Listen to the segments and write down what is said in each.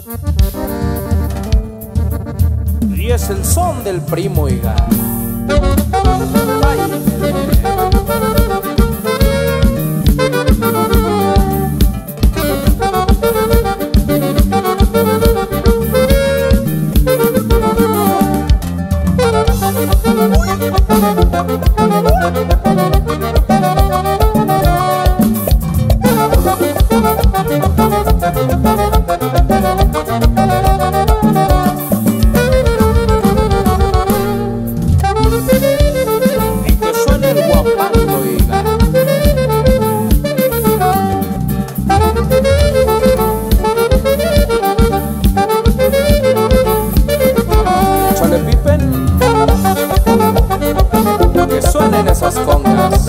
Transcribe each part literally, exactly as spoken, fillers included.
Y es el son del primo, oiga. Que suenen esas congas.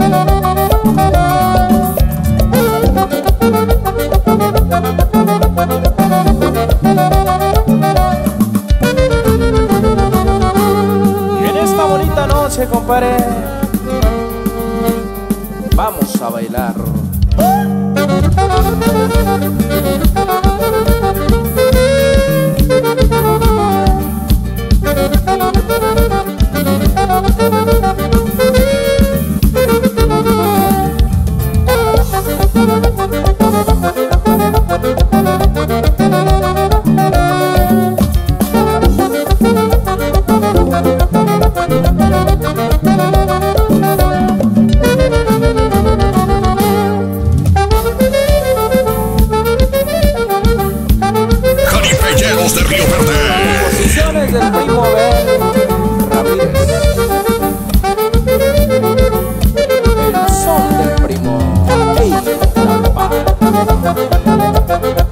Y en esta bonita noche, compadre, vamos a bailar. Jaripeyeros de Río Verde. Posiciones del primo Abel Ramírez. El son del primo. ¡Ey, la